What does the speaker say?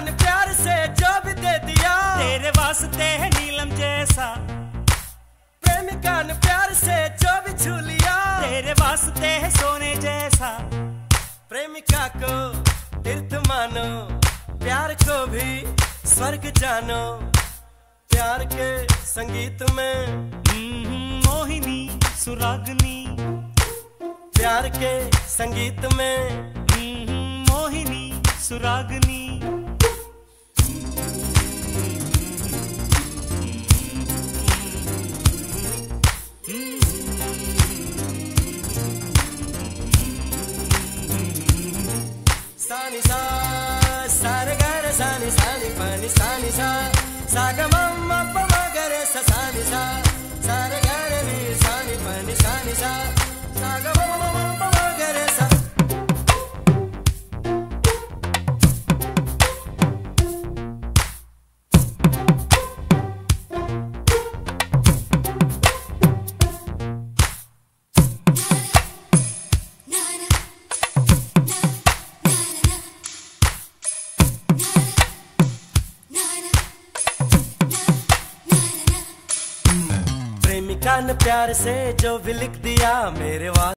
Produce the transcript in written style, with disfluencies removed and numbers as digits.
ने प्यार से जो भी दे दिया, तेरे वास्ते है नीलम जैसा। प्रेमिका ने प्यार से जो भी छू लिया, तेरे वास्ते है सोने जैसा। प्रेमिका को तीर्थ मानो, प्यार को भी स्वर्ग जानो। प्यार के संगीत में मोहिनी सुरागनी, प्यार के संगीत में मोहिनी सुरागनी। सानी सा सारे गर सानी सानी पानी सानी सा सागा मम्मा पमा गरे सा सानी सा सारे गर नी सानी पानी सानी सा सागा मम्मा पमा गरे सा। प्रेमिका ने प्यार से जो भी लिख दिया मेरे